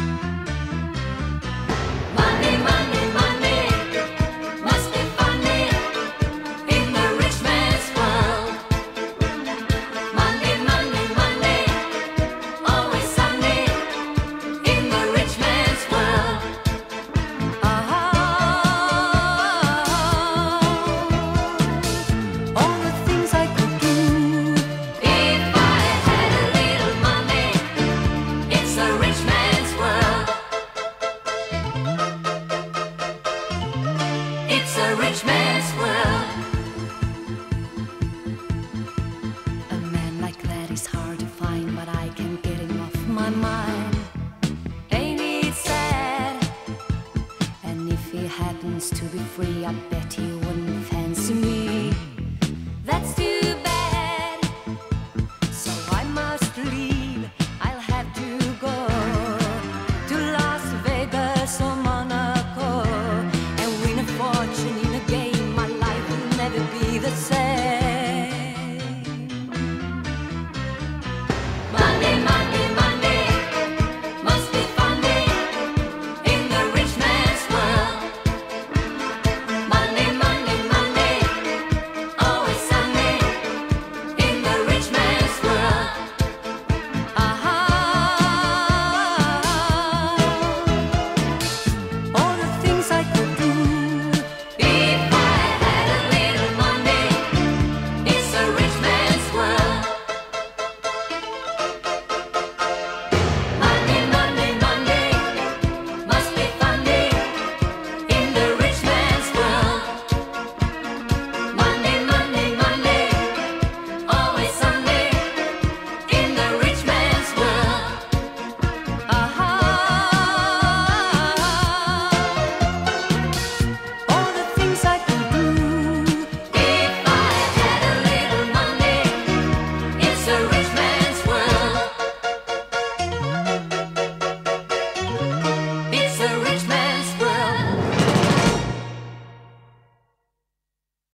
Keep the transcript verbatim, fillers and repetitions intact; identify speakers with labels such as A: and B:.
A: Money, money, money must be funny in the rich man's world. Money, money, money, always sunny in the rich man's world. Ah, all the things I could do if I had a little money. It's a rich man's world. It's a rich man's world. A man like that is hard to find, but I can't get him off my mind. Ain't it sad? And if he happens to be free, I bet he